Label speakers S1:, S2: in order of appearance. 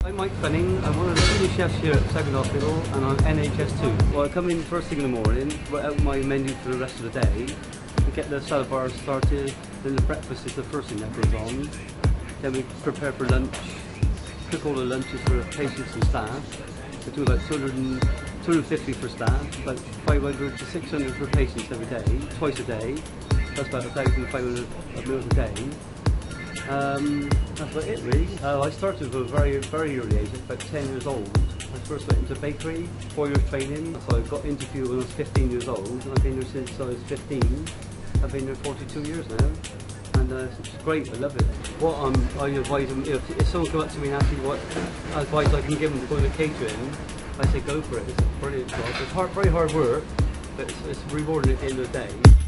S1: I'm Mike Fenning. I'm one of the senior chefs here at Southmead Hospital and I'm NHS2. Well, I come in first thing in the morning, write out my menu for the rest of the day, we get the salad bars started, then the breakfast is the first thing that goes on. Then we prepare for lunch, cook all the lunches for patients and staff. We do about 250 for staff, about 500 to 600 for patients every day, twice a day. That's about 1,500 meals a day. That's about it really. I started at a very early age, about 10 years old. I first went into bakery, 4 years training, so I got into food when I was 15 years old, and I've been there since I was 15. I've been there 42 years now, and it's great, I love it. What I advise them, if someone comes up to me and asks me what advice I can give them to go into catering, I say go for it. It's a brilliant job. It's very hard work, but it's rewarding at the end of the day.